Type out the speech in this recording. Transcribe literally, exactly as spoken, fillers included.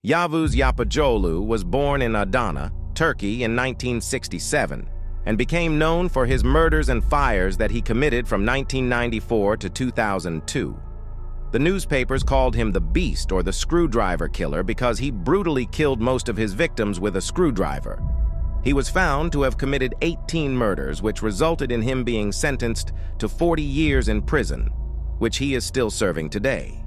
Yavuz Yapıcıoğlu was born in Adana, Turkey in nineteen sixty-seven and became known for his murders and fires that he committed from nineteen ninety-four to two thousand two. The newspapers called him the Beast or the Screwdriver Killer because he brutally killed most of his victims with a screwdriver. He was found to have committed eighteen murders, which resulted in him being sentenced to forty years in prison, which he is still serving today.